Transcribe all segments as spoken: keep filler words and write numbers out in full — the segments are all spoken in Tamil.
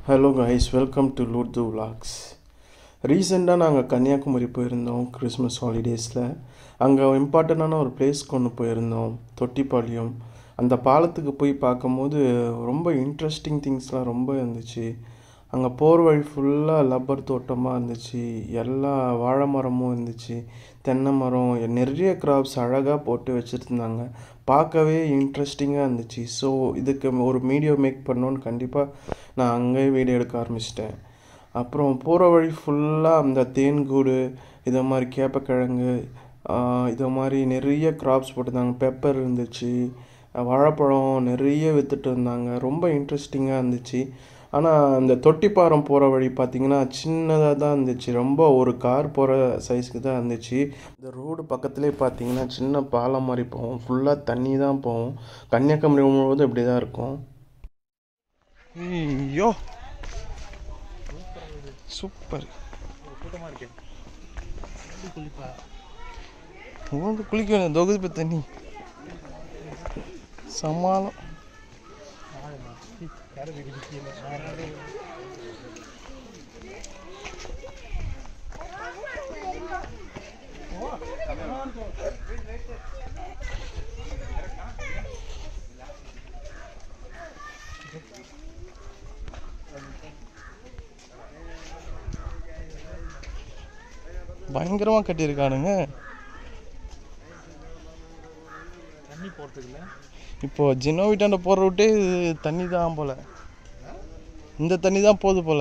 Hello guys, welcome to Loot the Vlogs. ரீசெண்டாக நாங்கள் கன்னியாகுமரி போயிருந்தோம் கிறிஸ்மஸ் ஹாலிடேஸில். அங்கே இம்பார்ட்டண்ட்டான ஒரு பிளேஸ்க்கு ஒன்று போயிருந்தோம், தொட்டிப்பாளையம். அந்த பாலத்துக்கு போய் பார்க்கும்போது ரொம்ப இன்ட்ரெஸ்டிங் திங்ஸ்லாம் ரொம்ப இருந்துச்சு. அங்கே போகிற வழி ஃபுல்லாக லப்பர் தோட்டமாக இருந்துச்சு, எல்லா வாழை மரமும் இருந்துச்சு, தென்னை மரம், நிறைய கிராப்ஸ் அழகாக போட்டு வச்சுருந்தாங்க. பார்க்கவே இன்ட்ரெஸ்டிங்காக இருந்துச்சு. ஸோ இதுக்கு ஒரு வீடியோ மேக் பண்ணோன்னு கண்டிப்பாக நான் அங்கேயே வீடியோ எடுக்க ஆரம்பிச்சிட்டேன். அப்புறம் போகிற வழி ஃபுல்லாக அந்த தேன்கூடு, இதை மாதிரி கேப்பக்கிழங்கு, இதை மாதிரி நிறைய கிராப்ஸ் போட்டிருந்தாங்க. பெப்பர் இருந்துச்சு, வாழைப்பழம் நிறைய விற்றுட்டு இருந்தாங்க. ரொம்ப இன்ட்ரெஸ்டிங்காக இருந்துச்சு. ஆனால் அந்த தொட்டிப்பாலம் போகிற வழி பார்த்திங்கன்னா சின்னதாக தான் இருந்துச்சு, ரொம்ப ஒரு கார் போகிற சைஸுக்கு தான் இருந்துச்சு. இந்த ரோடு பக்கத்துலேயே பார்த்திங்கன்னா சின்ன பாலம் மாதிரி போகும், ஃபுல்லாக தண்ணி தான் போகும். கன்னியாகுமரி முழுவதும் இப்படி தான் இருக்கும். ஐயோ சூப்பர், வந்து குளிக்க தொகுதி தண்ணி சமாளம். பயங்கரமா கட்டியிருக்கானுங்க. தண்ணி போறதுக்குல இப்போ ஜினோ வீட்டாண்ட போற விட்டே தண்ணி தான் போல, இந்த தண்ணி தான் போகுது போல.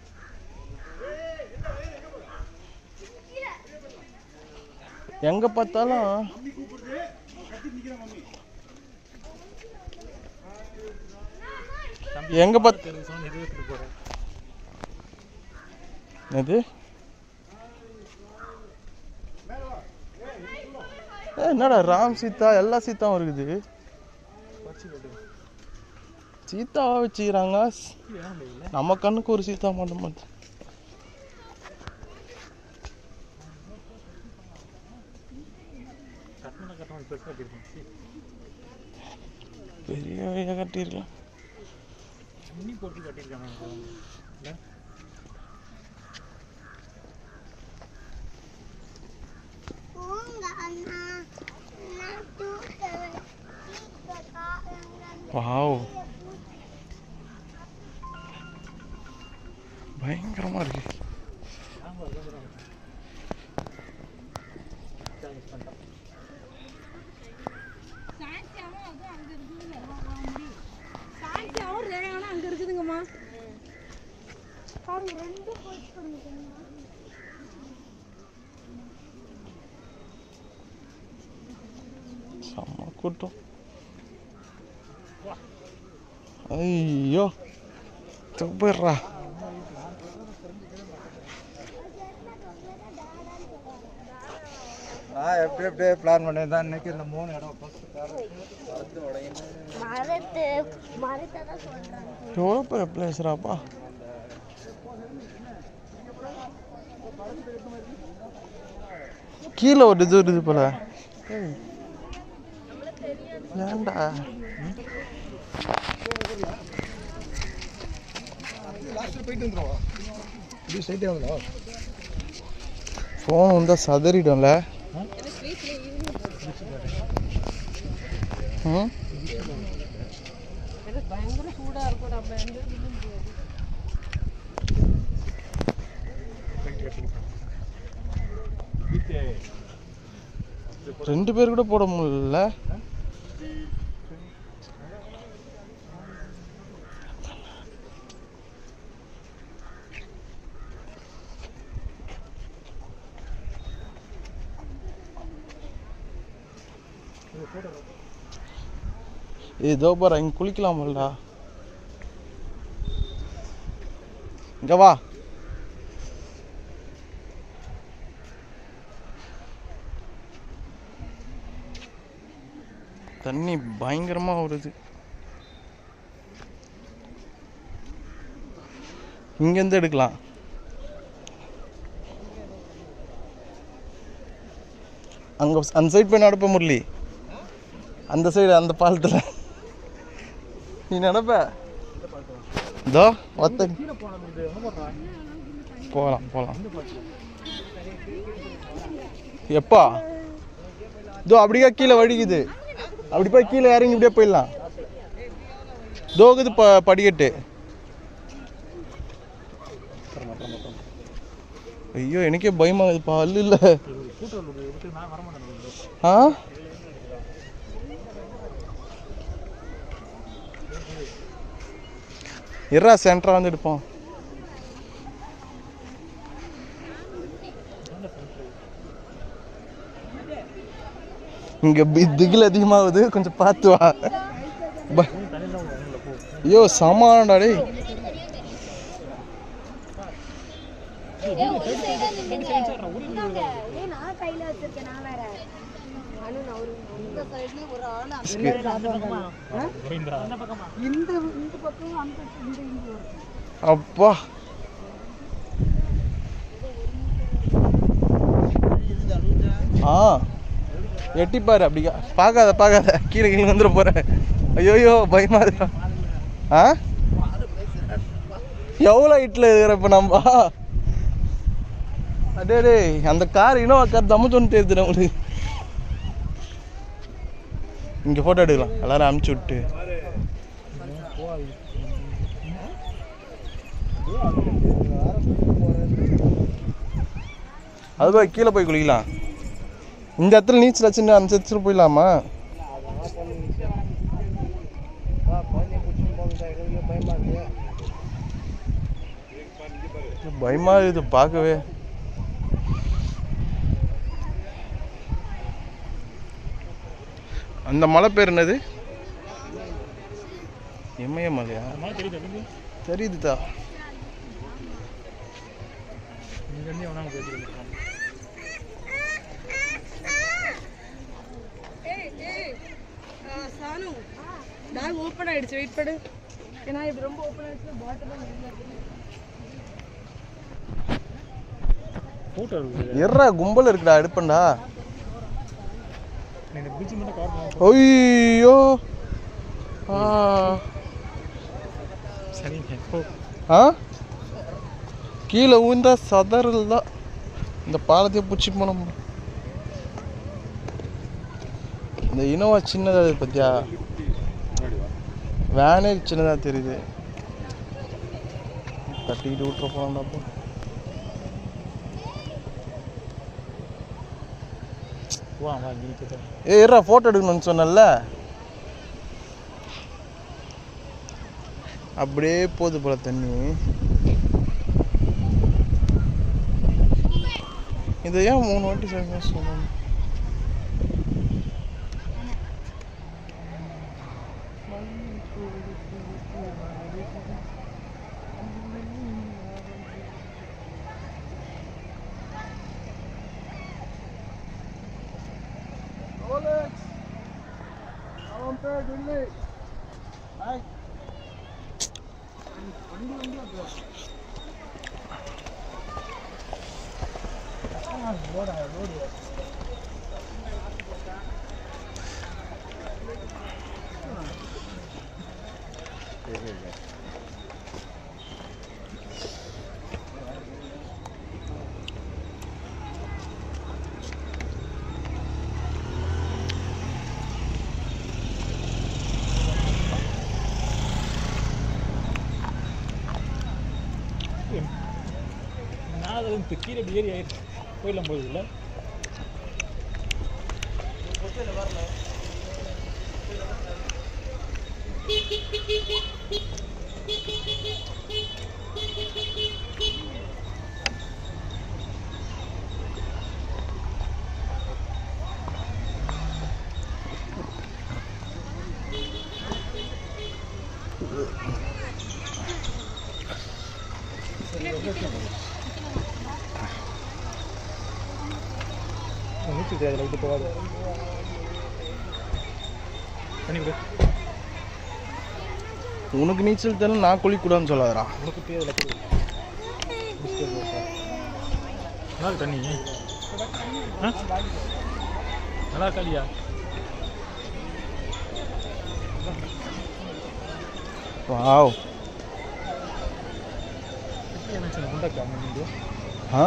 எங்க பார்த்தாலும் எங்க பார்த்து என்னது என்னடா ராம் சீதா எல்லா சீத்தாவும் இருக்குது. சீத்தாவா வச்சுக்கிறாங்க, நம்ம கண்ணுக்கு ஒரு சீத்தா மட்டும் மட்டும். பெரிய கட்டிருக்கலாம். வாவ், பயங்கரமா இருக்கு. செம்ம கூட்டம். ஐயோ போயிடுறா. நான் எப்படி எப்படியே பிளான் பண்ணி தான் இன்னைக்கு இந்த மூணு இடம் எவ்வளோ பெரிய பிளேஸ்ராப்பா. கீழே ஒரு இது வருது போல. ஏண்டா ஃபோன் வந்தா சதறிடும்ல. ரெண்டு பேர் கூட போட முடியல. ஏதோ பாரு, இங்க குளிக்கலாமல்லா. இங்க வா. தண்ணி பயங்கரமா வருது. இங்கேருந்து எடுக்கலாம். அங்கே அந்த சைட் போய் நடப்ப முரளி, அந்த சைடு அந்த பாலத்தில் நீ நடப்ப. இதோ ஒத்த போகலாம் போகலாம். எப்பா இதோ அப்படியே கீழே வடிக்குது, அப்படி போய் கீழே இறங்கி இப்படியே போயிடலாம். தோகுது ப படிக்கட்டு. ஐயோ எனக்கே பயமாகுதுப்பா, அல்ல இல்லை. ஆ இருறா சென்டரா வந்து எடுப்போம். இங்க திகில் அதிகமாகுது, கொஞ்சம் பார்த்து வா. ஐயோ சமானடா டேய். அப்பா ஆ எட்டிப்பாரு, அப்படியா பார்க்காத பார்க்காத, கீழே கீழே வந்துட போற. ஐயோயோ பயமா இருக்கா. ஆ எவ்வளோ ஹைட்டில் இருக்கிற இப்போ நம்ம. அடே டே அந்த கார் இனோவா கார் தம்முச்சோன்னு தெரியுது நம்மளுக்கு. இங்கே ஃபோட்டோ எடுக்கலாம் எல்லாரும் அனுப்பிச்சி விட்டு. அது போய் கீழே போய் குளிக்கலாம். இந்த இடத்துல நீச்சல் வச்சுன்னு அந்த இடத்துல போயிடலாமா? பயமா இது பார்க்கவே. அந்த மலை பேர் என்னது? இமய மலையா? தெரியுதுதா. பேக் ஓபன் ஆயிடுச்சு, வெயிட் பண்ணு. ஏன்னா இது ரொம்ப ஓபன் ஆயிடுச்சு, பாட்டில் போட்டோ எர்ரா கும்பல் இருக்குடா, எடுப்பண்டா. ஐயோ ஆ ஆ கீழே ஊந்தா சதறல் தான். இந்த பாலத்தையே பிடிச்சி போனோம். இந்த இனோவா சின்னதாக பத்தியா, வேனே சின்னதாக தெரியுது. தட்டிக்கிட்டு விட்டுற போகலாம்டாப்போ. ஏ இருடா ஃபோட்டோ எடுக்கணும்னு சொன்னல, அப்படியே போகுது போல தண்ணி. இதை ஏன் மூணு வாட்டி சொன்னேன்? கீழே ஏறி ஆயிடுச்சு, போயிடலாம் போகுது இல்லை. நீச்சல் தெரியாது, லைட்டு போகாது. பண்ணி விடு. உனக்கு நீச்சல் தானே, நான் குளிக்கூடாதுன்னு சொல்லாதரா. உனக்கு தெரியாது. நல்லா இருக்கு தண்ணி. நல்லா இருக்காதியா? வாவ் ஆ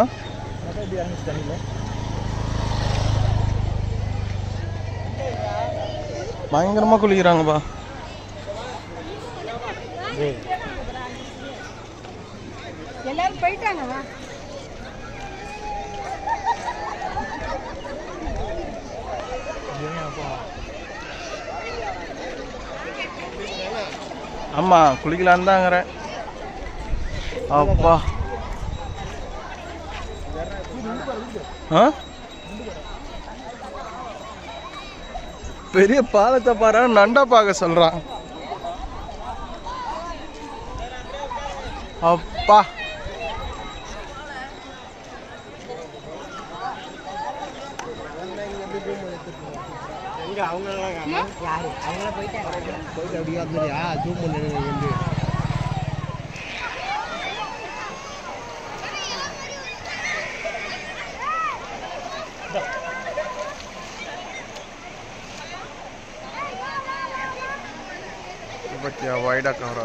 பயங்கரமாக குளிக்கிறாங்கப்பா. எல்லாரும் போயிட்டாங்க. ஆமாம் குளிக்கலான்னு தாங்கிறேன். அப்பா ஆ பெரிய பாலத்தை பாரு, நண்டா பார்க்க சொல்கிறான். அப்பா பத்தியா வைடா கவரா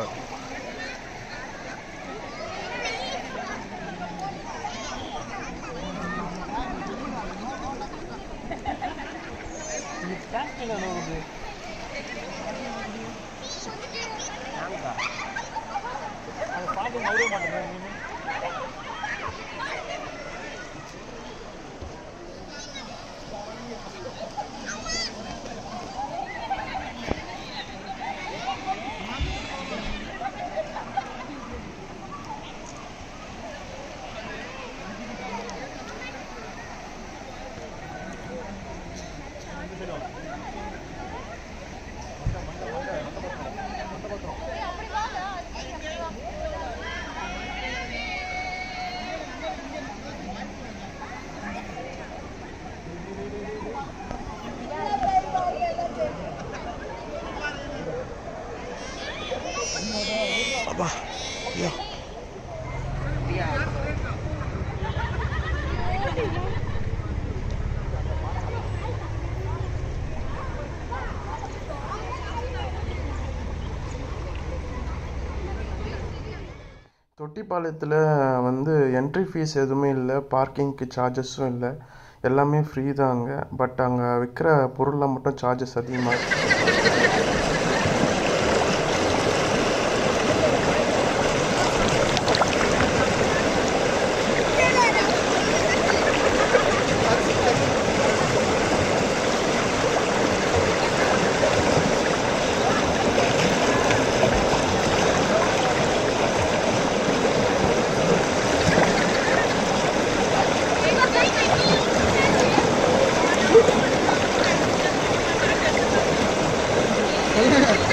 அப்பா ஐயோ தொட்டிப்பாளையத்தில் வந்து என்ட்ரி ஃபீஸ் எதுவுமே இல்லை, பார்க்கிங்க்கு சார்ஜஸும் இல்லை, எல்லாமே ஃப்ரீ தான் அங்கே. பட் அங்கே விற்கிற பொருளில் மட்டும் சார்ஜஸ் அதிகமாக இருக்குது. Yeah.